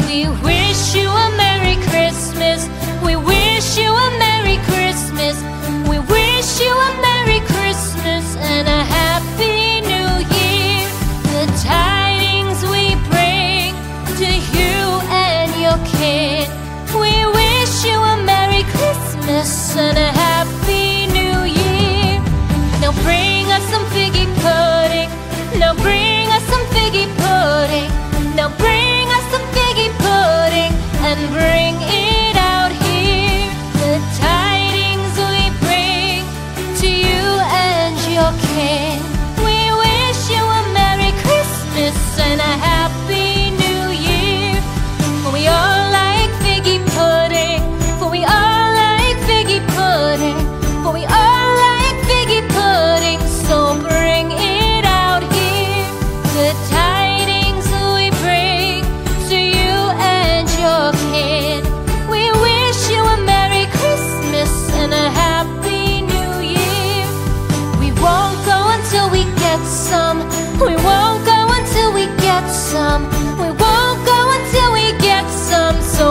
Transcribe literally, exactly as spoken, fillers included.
We wish you a Merry Christmas. We wish you a Merry Christmas. We wish you a Merry Christmas and a Happy New Year. The tidings we bring to you and your kid. We wish you a Merry Christmas and a Happy New Year. Now bring us some figgy pudding. Now bring us some figgy pudding. Now bring us some figgy pudding and bring it out here. The tidings we bring to you and your kin. We wish you a Merry Christmas and a Happy New Year. For we all like figgy pudding. For we all like figgy pudding. For we all like figgy pudding. So bring it out here. The tidings we bring to you and your kid. We wish you a Merry Christmas and a Happy New Year. We won't go until we get some. We won't go until we get some. We won't go until we get some. So